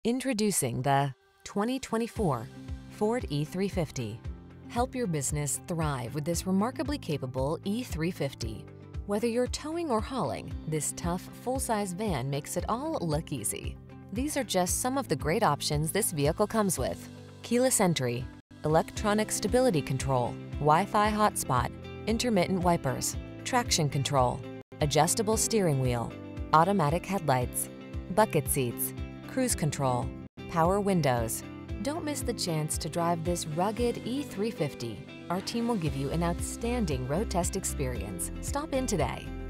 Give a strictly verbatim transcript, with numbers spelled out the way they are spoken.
Introducing the twenty twenty-four Ford E three fifty. Help your business thrive with this remarkably capable E three fifty. Whether you're towing or hauling, this tough, full-size van makes it all look easy. These are just some of the great options this vehicle comes with: keyless entry, electronic stability control, Wi-Fi hotspot, intermittent wipers, traction control, adjustable steering wheel, automatic headlights, bucket seats, cruise control, power windows. Don't miss the chance to drive this rugged E three fifty. Our team will give you an outstanding road test experience. Stop in today.